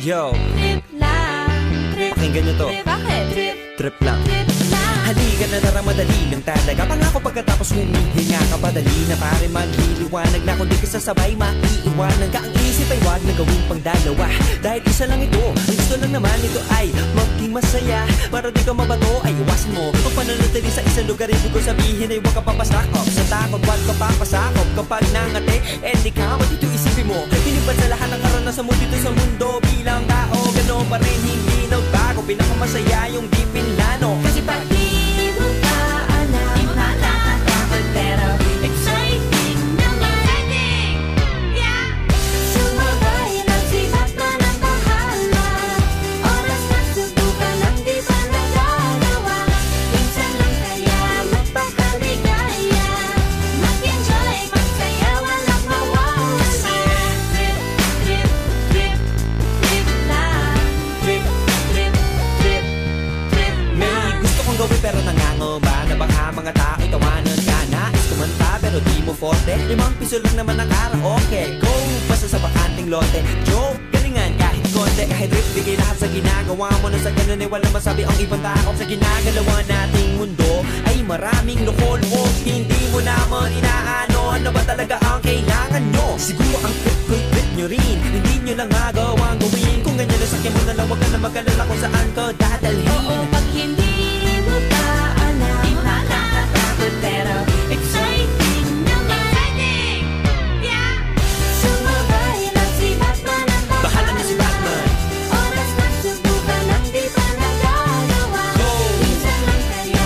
Yo, Trip lang, trip, pakinggan nyo to. trip, bakit? Trip, Trip lang. trip lang. Halika na tara, madali lang talaga. Pangako pagkatapos humihinga ka, padali na pare magliliwanag na. Kung di ka sasabay, maiiwanan ka. Ang isip ay wag na gawin pang dalawa, dahil isa lang ito. Ang gusto lang naman ito ay maging masaya. Para di ka mabato ay iwasan mo ang pananatili sa isang lugar. Ibig ko sabihin ay huwag ka papasakop sa takot, wag ka papasakop. Kapag nangate, di ka dito isipin mo. Pinipad sa lahat ng karanasan mo dito sa mundo. Bilang tao, gano'n pa rin hindi nagbago. Pinakamasaya yung di pinlano. Kasi pag di mo pa alam, di mo nakakatakot pero exciting naman. Yeah! Sumabay lang si Batman ang bahala. Oras na subukan ang di pa nagagawa. Minsan lang kaya magpakaligaya. Mag-enjoy, magsaya, walang mawawala. Trip, trip, trip, trip lang. Trip, trip, trip, trip lang. May gusto kong gawin pero nangangamba na baka mga tao'y tawanan ka. Nais kumanta pero di mo forte. 5 piso lang naman ang karaoke. Go, basta sa bakanting lote. Joke, galingan kahit konti. Kahit rip, bigay lahat sa ginagawa mo. Na sa ganun ay walang masabi ang ibang tao. Sa ginagalawa nating mundo ay maraming loko-loko. Hindi mo naman inaano ano ba talaga ang kailangan nyo. Siguro ang trip ko'y trip nyo rin. Hindi nyo lang magawang gawin. Kung ganyan na sakyan mo na lang, wag ka na mag-alala kung saan ka dadalhin. Oo, pag hindi mo pa alam, di mo nakakatakot pero exciting naman. Yeah! Sumabay lang si Batman ang Bahala na si Batman. Oras na subukan ang di pa nagagawa. Go! Minsan lang kaya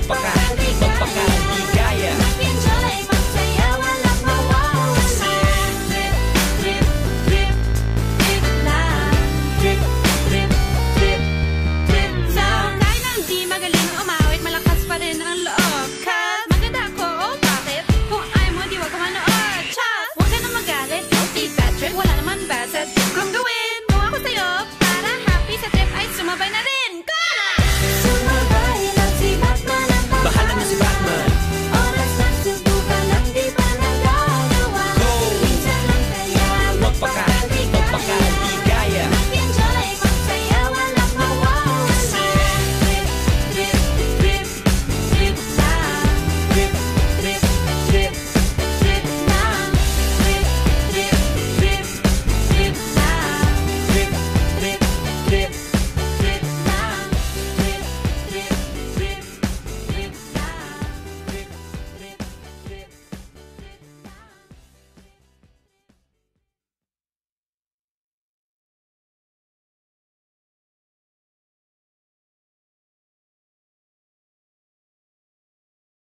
Magpakaligaya. Mag-enjoy, magsaya, walang mawawala. Trip, trip, trip, trip lang. Trip, trip, trip, trip lang. Kahit na hindi magaling umawit, malakas pa rin ang